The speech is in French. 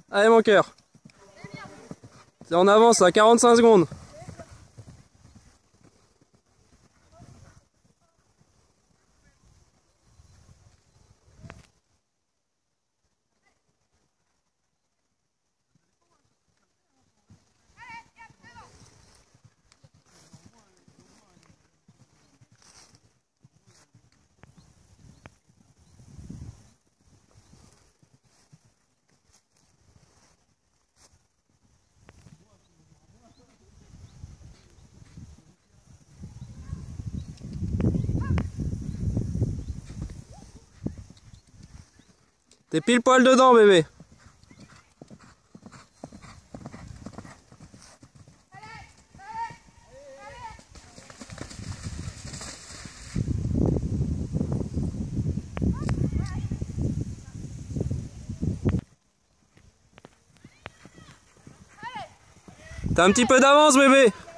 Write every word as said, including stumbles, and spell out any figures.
Allez mon cœur. T'es en avance à quarante-cinq secondes. T'es pile poil dedans, bébé. T'as un petit peu d'avance, bébé.